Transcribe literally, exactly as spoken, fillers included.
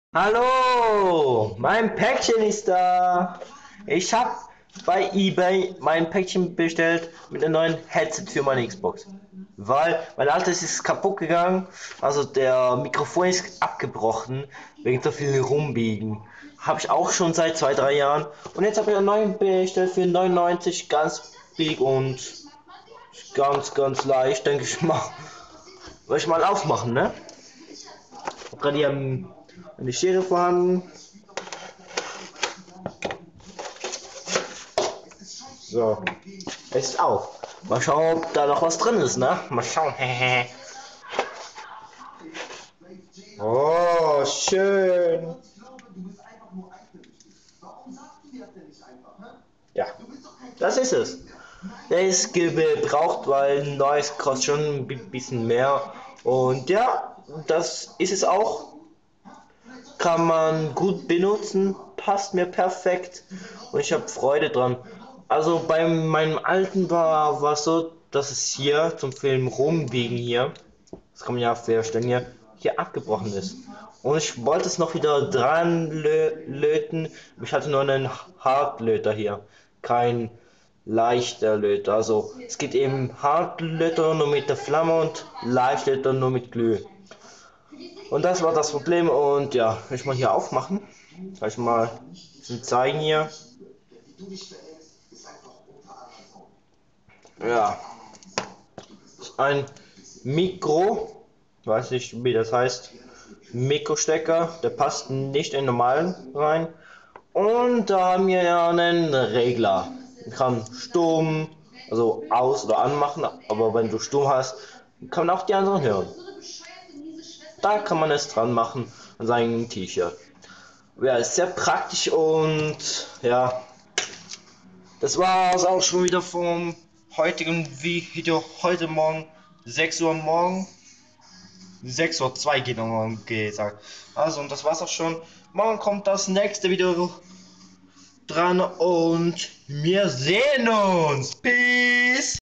Hallo, mein Päckchen ist da. Ich habe bei eBay mein Päckchen bestellt mit einem neuen Headset für meine Xbox. Weil mein altes ist kaputt gegangen, also der Mikrofon ist abgebrochen wegen so viel Rumbiegen. Habe ich auch schon seit zwei, drei Jahren. Und jetzt habe ich einen neuen bestellt für neunundneunzig, ganz billig und ganz, ganz leicht, denke ich mal. Soll ich mal aufmachen, ne? Hab gerade hier ähm, eine Schere vorhanden. So, es ist auf. Mal schauen, ob da noch was drin ist, ne? Mal schauen. Oh, schön. Ja, das ist es. Der ist gebraucht, weil ein neues kostet schon ein bisschen mehr. Und ja, das ist es auch. Kann man gut benutzen, passt mir perfekt und ich habe Freude dran. Also bei meinem alten war war es so, dass es hier zum Film rumbiegen hier, das kann man ja feststellen hier, hier abgebrochen ist. Und ich wollte es noch wieder dran lö löten, ich hatte nur einen Hartlöter hier, kein leichter Löter. Also es geht eben Hartlöter nur mit der Flamme und Leichtlöter nur mit Glüh. Und das war das Problem und ja, will ich mal hier aufmachen. Kann ich mal zum zeigen hier. Ja, ein Mikro, weiß nicht wie das heißt, Mikrostecker, der passt nicht in den normalen rein. Und da haben wir ja einen Regler. Man kann stumm, also aus oder anmachen, aber wenn du stumm hast, kann man auch die anderen hören. Da kann man es dran machen an seinem T-Shirt. Ja, ist sehr praktisch und ja, das war es auch schon wieder vom heutigen Video. Heute Morgen, sechs Uhr morgen, sechs Uhr zwei geht nochmal gesagt. Also, und das war's auch schon. Morgen kommt das nächste Video dran und wir sehen uns. Peace!